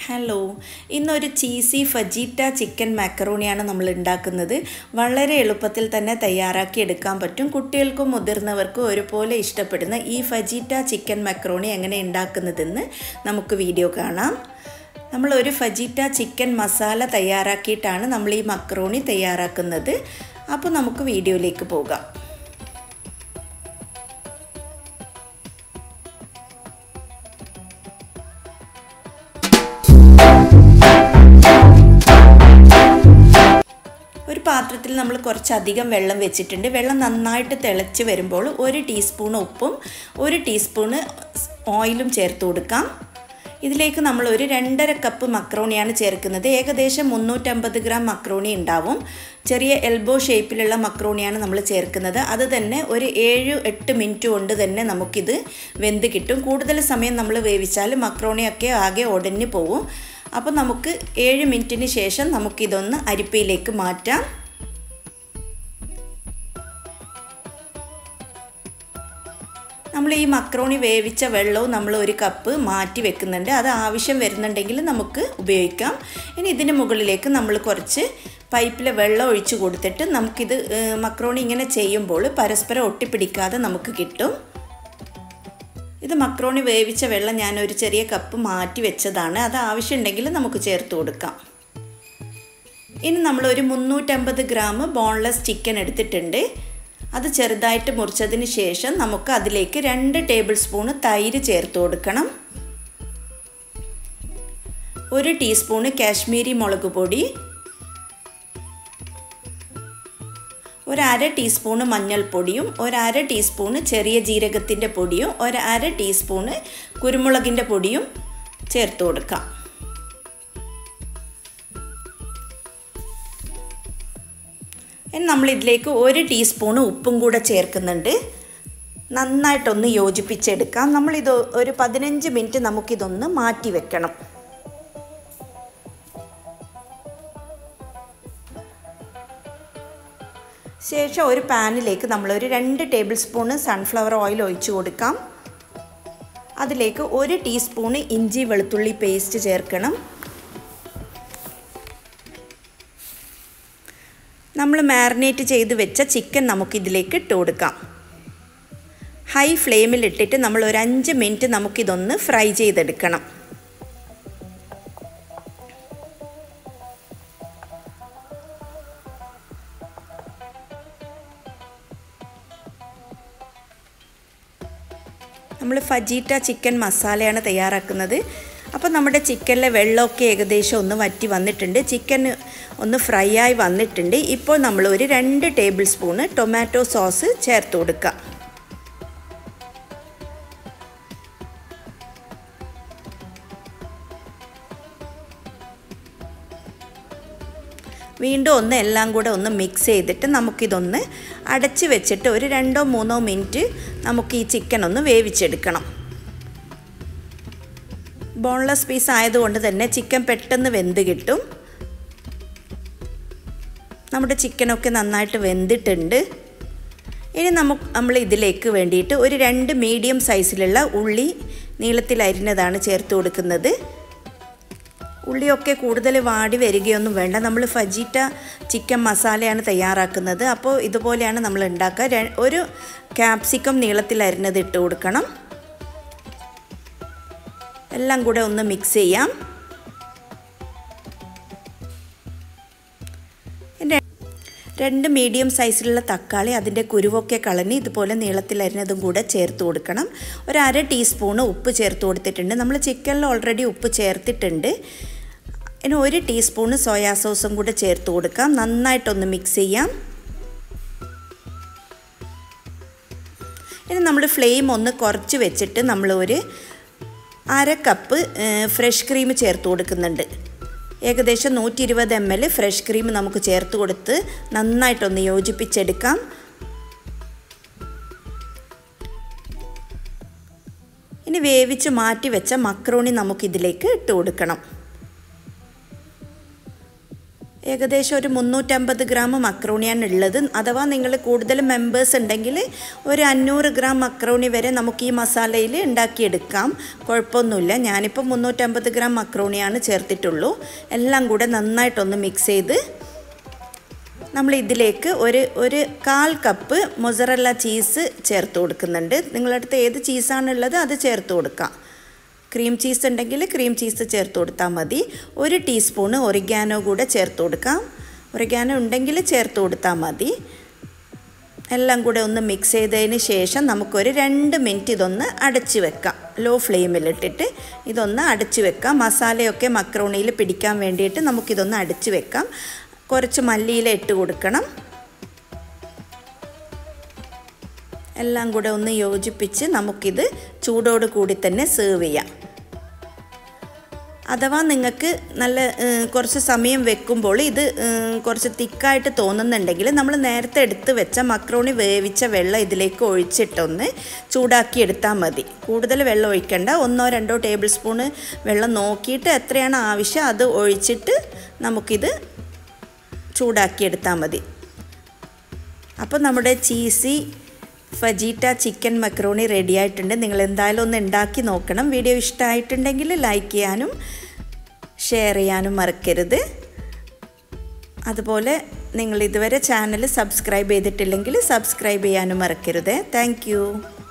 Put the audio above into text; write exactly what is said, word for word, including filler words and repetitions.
Hello, ഇന്നൊരു cheesy fajita chicken മാക്കറോണിയാണ് നമ്മൾ ഉണ്ടാക്കുന്നത്. വളരെ എളുപ്പത്തിൽ തന്നെ തയ്യാറാക്കി എടുക്കാൻ പറ്റും. കുട്ടികൾക്കും മുതിർന്നവർക്കും ഒരുപോലെ ഇഷ്ടപ്പെടുന്ന ഈ ഫജീറ്റ ചിക്കൻ മാക്കറോണി എങ്ങനെ ഉണ്ടാക്കുന്നതെന്ന് നമുക്ക് വീഡിയോ കാണാം. നമ്മൾ ഒരു ഫജീറ്റ ചിക്കൻ മസാല തയ്യാറാക്കിയിട്ടാണ് നമ്മൾ ഈ മക്കറോണി തയ്യാറാക്കുന്നത്. അപ്പോൾ നമുക്ക് വീഡിയോയിലേക്ക് പോകാം. ഒരു പാത്രത്തിൽ നമ്മൾ കുറച്ചധികം വെള്ളം വെച്ചിട്ടുണ്ട്. വെള്ളം നന്നായിട്ട് തിളച്ച് വരുമ്പോൾ ഒരു ടീസ്പൂൺ ഉപ്പും ഒരു ടീസ്പൂണ് ഓയിലും ചേർത്ത് കൊടുക്കാം. ഇതിലേക്ക് നമ്മൾ ഒരു രണ്ടര കപ്പ് മക്രോണിയാണ് ചേർക്കുന്നത്. ഏകദേശം മുന്നൂറ്റമ്പത് ഗ്രാം മക്രോണി ഉണ്ടാവും. ചെറിയ എൽബോ ഷേപ്പിലുള്ള മക്രോണിയാണ് നമ്മൾ ചേർക്കുന്നത്. അത് തന്നെ ഒരു ഏഴ് എട്ട് മിനിറ്റ് കൊണ്ട് തന്നെ നമുക്കിത് വെന്ത് കിട്ടും. കൂടുതൽ സമയം നമ്മൾ വേവിച്ചാൽ മക്രോണിയൊക്കെ ആകെ ഉടഞ്ഞു പോവും. അപ്പോൾ നമുക്ക് ഏഴ് മിനിറ്റിന് ശേഷം നമുക്കിതൊന്ന് അരിപ്പയിലേക്ക് മാറ്റാം. നമ്മൾ ഈ മക്രോണി വേവിച്ച വെള്ളവും നമ്മൾ ഒരു കപ്പ് മാറ്റി വെക്കുന്നുണ്ട്. അത് ആവശ്യം വരുന്നുണ്ടെങ്കിൽ നമുക്ക് ഉപയോഗിക്കാം. ഇനി ഇതിന് മുകളിലേക്ക് നമ്മൾ കുറച്ച് പൈപ്പിലെ വെള്ളം ഒഴിച്ച് കൊടുത്തിട്ട് നമുക്കിത് മക്രോണി ഇങ്ങനെ ചെയ്യുമ്പോൾ പരസ്പരം ഒട്ടിപ്പിടിക്കാതെ നമുക്ക് കിട്ടും. ഇത് മക്രോണി വേവിച്ച വെള്ളം ഞാനൊരു ചെറിയ കപ്പ് മാറ്റി വെച്ചതാണ്. അത് ആവശ്യമുണ്ടെങ്കിൽ നമുക്ക് ചേർത്ത് കൊടുക്കാം. ഇനി നമ്മളൊരു മുന്നൂറ്റമ്പത് ഗ്രാം ബോൺലെസ് ചിക്കൻ എടുത്തിട്ടുണ്ട്. അത് ചെറുതായിട്ട് മുറിച്ചതിന് ശേഷം നമുക്ക് അതിലേക്ക് രണ്ട് ടേബിൾ സ്പൂണ് തൈര് ചേർത്ത് കൊടുക്കണം. ഒരു ടീസ്പൂണ് കാശ്മീരി മുളക് പൊടി, ഒരര ടീസ്പൂണ് മഞ്ഞൾപ്പൊടിയും ഒരര ടീസ്പൂണ് ചെറിയ ജീരകത്തിൻ്റെ പൊടിയും ഒരര ടീസ്പൂണ് കുരുമുളകിൻ്റെ പൊടിയും ചേർത്ത് കൊടുക്കാം. ഇനി നമ്മളിതിലേക്ക് ഒരു ടീസ്പൂണ് ഉപ്പും കൂടെ ചേർക്കുന്നുണ്ട്. നന്നായിട്ടൊന്ന് യോജിപ്പിച്ചെടുക്കാം. നമ്മളിത് ഒരു പതിനഞ്ച് മിനിറ്റ് നമുക്കിതൊന്ന് മാറ്റി വെക്കണം. ശേഷം ഒരു പാനിലേക്ക് നമ്മളൊരു രണ്ട് ടേബിൾ സ്പൂണ് സൺഫ്ലവർ ഓയിൽ ഒഴിച്ചു കൊടുക്കാം. അതിലേക്ക് ഒരു ടീസ്പൂണ് ഇഞ്ചി വെളുത്തുള്ളി പേസ്റ്റ് ചേർക്കണം. നമ്മൾ മാരിനേറ്റ് ചെയ്ത് വെച്ച ചിക്കൻ നമുക്കിതിലേക്ക് ഇട്ട് കൊടുക്കാം. ഹൈ ഫ്ലെയിമിൽ ഇട്ടിട്ട് നമ്മൾ ഒരു അഞ്ച് മിനിറ്റ് നമുക്കിതൊന്ന് ഫ്രൈ ചെയ്തെടുക്കണം. നമ്മൾ ഫജീറ്റ ചിക്കൻ മസാലയാണ് തയ്യാറാക്കുന്നത്. അപ്പോൾ നമ്മുടെ ചിക്കനിലെ വെള്ളമൊക്കെ ഏകദേശം ഒന്ന് വറ്റി വന്നിട്ടുണ്ട്. ചിക്കൻ ഒന്ന് ഫ്രൈ ആയി വന്നിട്ടുണ്ട്. ഇപ്പോൾ നമ്മൾ ഒരു രണ്ട് ടേബിൾ സ്പൂണ് ടൊമാറ്റോ സോസ് ചേർത്ത് കൊടുക്കുക. വീണ്ടും ഒന്ന് എല്ലാം കൂടെ ഒന്ന് മിക്സ് ചെയ്തിട്ട് നമുക്കിതൊന്ന് അടച്ച് വെച്ചിട്ട് ഒരു രണ്ടോ മൂന്നോ മിനിറ്റ് നമുക്ക് ഈ ചിക്കൻ ഒന്ന് വേവിച്ചെടുക്കണം. ബോൺലെസ് പീസ് ആയതുകൊണ്ട് തന്നെ ചിക്കൻ പെട്ടെന്ന് വെന്ത് കിട്ടും. നമ്മുടെ ചിക്കനൊക്കെ നന്നായിട്ട് വെന്തിട്ടുണ്ട്. ഇനി നമുക്ക് നമ്മൾ ഇതിലേക്ക് വേണ്ടിയിട്ട് ഒരു രണ്ട് മീഡിയം സൈസിലുള്ള ഉള്ളി നീളത്തിൽ അരിഞ്ഞതാണ് ചേർത്ത് കൊടുക്കുന്നത്. ഉള്ളിയൊക്കെ കൂടുതൽ വാടി വരികയൊന്നും വേണ്ട. നമ്മൾ ഫജീറ്റ ചിക്കൻ മസാലയാണ് തയ്യാറാക്കുന്നത്. അപ്പോൾ ഇതുപോലെയാണ് നമ്മൾ ഉണ്ടാക്കുക. ഒരു ക്യാപ്സിക്കം നീളത്തിൽ അരിഞ്ഞത് ഇട്ട് കൊടുക്കണം. എല്ലാം കൂടെ ഒന്ന് മിക്സ് ചെയ്യാം. രണ്ട് മീഡിയം സൈസിലുള്ള തക്കാളി അതിൻ്റെ കുരുവൊക്കെ കളഞ്ഞ് ഇതുപോലെ നീളത്തിൽ അരിഞ്ഞതും കൂടെ ചേർത്ത് കൊടുക്കണം. ഒരു അര ടീസ്പൂണ് ഉപ്പ് ചേർത്ത് കൊടുത്തിട്ടുണ്ട്. നമ്മൾ ചിക്കനിൽ ഓൾറെഡി ഉപ്പ് ചേർത്തിട്ടുണ്ട്. ഇനി ഒരു ടീസ്പൂണ് സോയാ സോസും കൂടെ ചേർത്ത് കൊടുക്കാം. നന്നായിട്ടൊന്ന് മിക്സ് ചെയ്യാം. ഇനി നമ്മൾ ഫ്ലെയിം ഒന്ന് കുറച്ച് വെച്ചിട്ട് നമ്മൾ ഒരു അര കപ്പ് ഫ്രഷ് ക്രീം ചേർത്ത് കൊടുക്കുന്നുണ്ട്. ഏകദേശം നൂറ്റി ഇരുപത് എം എൽ ഫ്രഷ് ക്രീം നമുക്ക് ചേർത്ത് കൊടുത്ത് നന്നായിട്ടൊന്ന് യോജിപ്പിച്ചെടുക്കാം. ഇനി വേവിച്ച് മാറ്റി വെച്ച മക്രോണി നമുക്കിതിലേക്ക് ഇട്ട് കൊടുക്കണം. ഏകദേശം ഒരു മുന്നൂറ്റമ്പത് ഗ്രാം മക്രോണിയാണ് ഉള്ളത്. അഥവാ നിങ്ങൾ കൂടുതൽ മെമ്പേഴ്സ് ഉണ്ടെങ്കിൽ ഒരു അഞ്ഞൂറ് ഗ്രാം മക്രോണി വരെ നമുക്ക് ഈ മസാലയിൽ ഉണ്ടാക്കിയെടുക്കാം, കുഴപ്പമൊന്നുമില്ല. ഞാനിപ്പോൾ മുന്നൂറ്റമ്പത് ഗ്രാം മക്രോണിയാണ് ചേർത്തിട്ടുള്ളൂ. എല്ലാം കൂടെ നന്നായിട്ടൊന്ന് മിക്സ് ചെയ്ത് നമ്മൾ ഇതിലേക്ക് ഒരു ഒരു കാൽ കപ്പ് മൊസറല്ല ചീസ് ചേർത്ത് കൊടുക്കുന്നുണ്ട്. നിങ്ങളുടെ അടുത്ത് ഏത് ചീസാണുള്ളത് അത് ചേർത്ത് കൊടുക്കാം. ക്രീം ചീസ് ഉണ്ടെങ്കിൽ ക്രീം ചീസ് ചേർത്ത് കൊടുത്താൽ മതി. ഒരു ടീസ്പൂണ് ഒറിഗാനോ കൂടെ ചേർത്ത് കൊടുക്കാം. ഒറിഗാനോ ഉണ്ടെങ്കിൽ ചേർത്ത് കൊടുത്താൽ മതി. എല്ലാം കൂടെ ഒന്ന് മിക്സ് ചെയ്തതിന് ശേഷം നമുക്കൊരു രണ്ട് മിനിറ്റ് ഇതൊന്ന് അടച്ച് വെക്കാം. ലോ ഫ്ലെയിമിലിട്ടിട്ട് ഇതൊന്ന് അടച്ച് വെക്കാം. മസാലയൊക്കെ മക്രോണിയിൽ പിടിക്കാൻ വേണ്ടിയിട്ട് നമുക്കിതൊന്ന് അടച്ച് വെക്കാം. കുറച്ച് മല്ലിയില ഇട്ട് കൊടുക്കണം. എല്ലാം കൂടെ ഒന്ന് യോജിപ്പിച്ച് നമുക്കിത് ചൂടോട് കൂടി തന്നെ സെർവ് ചെയ്യാം. അഥവാ നിങ്ങൾക്ക് നല്ല കുറച്ച് സമയം വെക്കുമ്പോൾ ഇത് കുറച്ച് തിക്കായിട്ട് തോന്നുന്നുണ്ടെങ്കിൽ നമ്മൾ നേരത്തെ എടുത്ത് വെച്ച മക്രോണി വേവിച്ച വെള്ളം ഇതിലേക്ക് ഒഴിച്ചിട്ടൊന്ന് ചൂടാക്കി എടുത്താൽ മതി. കൂടുതൽ വെള്ളം ഒഴിക്കേണ്ട. ഒന്നോ രണ്ടോ ടേബിൾ സ്പൂണ് വെള്ളം നോക്കിയിട്ട് എത്രയാണ് ആവശ്യം അത് ഒഴിച്ചിട്ട് നമുക്കിത് ചൂടാക്കിയെടുത്താൽ മതി. അപ്പോൾ നമ്മുടെ cheesy fajita chicken macaroni ready ആയിട്ടുണ്ട്. നിങ്ങൾ എന്തായാലും ഒന്ന് ഉണ്ടാക്കി നോക്കണം. വീഡിയോ ഇഷ്ടമായിട്ടുണ്ടെങ്കിൽ ലൈക്ക് ചെയ്യാനും ഷെയർ ചെയ്യാനും മറക്കരുത്. അതുപോലെ നിങ്ങൾ ഇതുവരെ ചാനൽ സബ്സ്ക്രൈബ് ചെയ്തിട്ടില്ലെങ്കിൽ സബ്സ്ക്രൈബ് ചെയ്യാനും മറക്കരുത്. Thank U.